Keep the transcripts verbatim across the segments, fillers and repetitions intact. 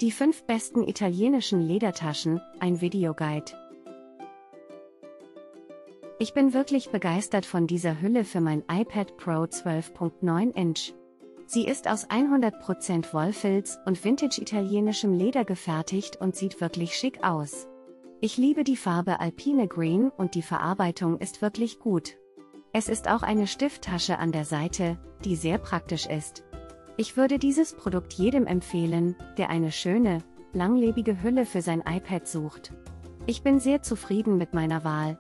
Die fünf besten italienischen Ledertaschen, ein Videoguide. Ich bin wirklich begeistert von dieser Hülle für mein iPad Pro zwölf Komma neun Inch. Sie ist aus hundert Prozent Wollfilz und vintage-italienischem Leder gefertigt und sieht wirklich schick aus. Ich liebe die Farbe Alpine Green und die Verarbeitung ist wirklich gut. Es ist auch eine Stifttasche an der Seite, die sehr praktisch ist. Ich würde dieses Produkt jedem empfehlen, der eine schöne, langlebige Hülle für sein iPad sucht. Ich bin sehr zufrieden mit meiner Wahl.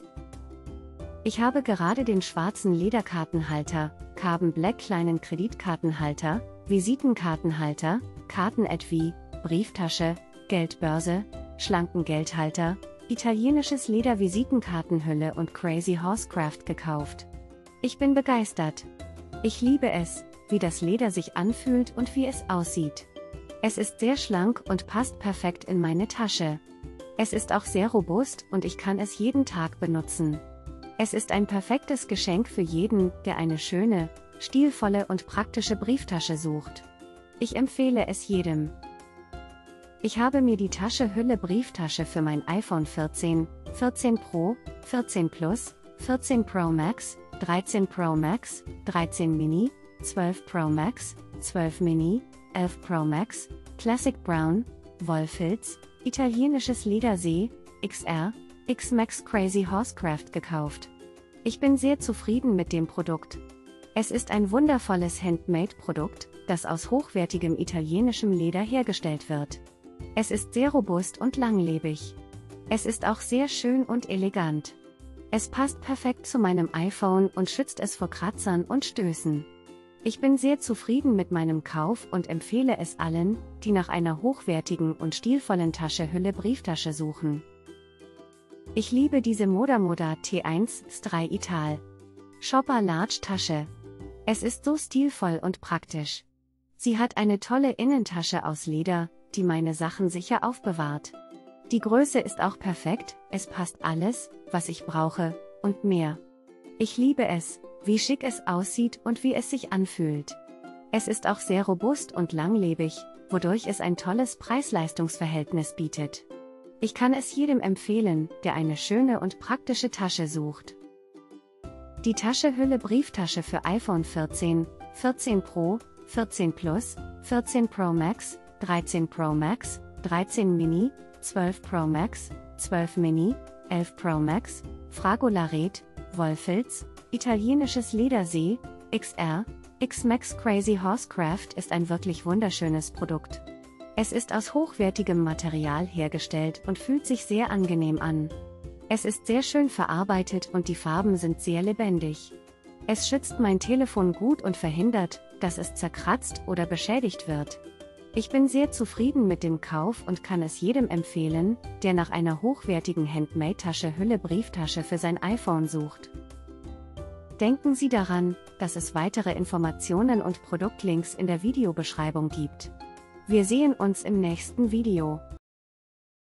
Ich habe gerade den schwarzen Lederkartenhalter, Carbon Black kleinen Kreditkartenhalter, Visitenkartenhalter, Kartenetui, Brieftasche, Geldbörse, schlanken Geldhalter, italienisches Leder-Visitenkartenhülle und Crazy Horsecraft gekauft. Ich bin begeistert. Ich liebe es, wie das Leder sich anfühlt und wie es aussieht. Es ist sehr schlank und passt perfekt in meine Tasche. Es ist auch sehr robust und ich kann es jeden Tag benutzen. Es ist ein perfektes Geschenk für jeden, der eine schöne, stilvolle und praktische Brieftasche sucht. Ich empfehle es jedem. Ich habe mir die Tasche Hülle Brieftasche für mein iPhone vierzehn, vierzehn Pro, vierzehn Plus, vierzehn Pro Max, dreizehn Pro Max, dreizehn Mini, zwölf Pro Max, zwölf Mini, elf Pro Max, Classic Brown, Wollfilz, italienisches Ledersee, X R, X-Max Crazy Horsecraft gekauft. Ich bin sehr zufrieden mit dem Produkt. Es ist ein wundervolles Handmade-Produkt, das aus hochwertigem italienischem Leder hergestellt wird. Es ist sehr robust und langlebig. Es ist auch sehr schön und elegant. Es passt perfekt zu meinem iPhone und schützt es vor Kratzern und Stößen. Ich bin sehr zufrieden mit meinem Kauf und empfehle es allen, die nach einer hochwertigen und stilvollen Tasche Hülle Brieftasche suchen. Ich liebe diese Moda Moda T eins S drei Ital Shopper Large Tasche. Es ist so stilvoll und praktisch. Sie hat eine tolle Innentasche aus Leder, die meine Sachen sicher aufbewahrt. Die Größe ist auch perfekt, es passt alles, was ich brauche, und mehr. Ich liebe es, wie schick es aussieht und wie es sich anfühlt. Es ist auch sehr robust und langlebig, wodurch es ein tolles Preis-Leistungs-Verhältnis bietet. Ich kann es jedem empfehlen, der eine schöne und praktische Tasche sucht. Die Tasche Hülle Brieftasche für iPhone vierzehn, vierzehn Pro, vierzehn Plus, vierzehn Pro Max, dreizehn Pro Max, dreizehn Mini, zwölf Pro Max, zwölf Mini, elf Pro Max, Fragolaret, Wollfilz, italienisches Ledersee, X R, X-Max Crazy Horsecraft ist ein wirklich wunderschönes Produkt. Es ist aus hochwertigem Material hergestellt und fühlt sich sehr angenehm an. Es ist sehr schön verarbeitet und die Farben sind sehr lebendig. Es schützt mein Telefon gut und verhindert, dass es zerkratzt oder beschädigt wird. Ich bin sehr zufrieden mit dem Kauf und kann es jedem empfehlen, der nach einer hochwertigen Handmade-Tasche Hülle Brieftasche für sein iPhone sucht. Denken Sie daran, dass es weitere Informationen und Produktlinks in der Videobeschreibung gibt. Wir sehen uns im nächsten Video.